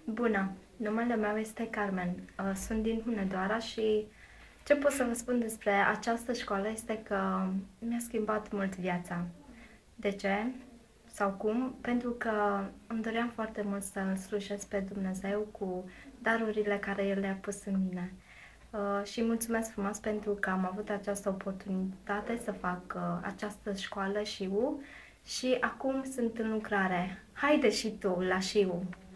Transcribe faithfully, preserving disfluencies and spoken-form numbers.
Bună! Numele meu este Carmen. Uh, Sunt din Hunedoara și ce pot să vă spun despre această școală este că mi-a schimbat mult viața. De ce? Sau cum? Pentru că îmi doream foarte mult să îl slujesc pe Dumnezeu cu darurile care El le-a pus în mine. Uh, și mulțumesc frumos pentru că am avut această oportunitate să fac uh, această școală S H I U și acum sunt în lucrare. Haide și tu la S H I U!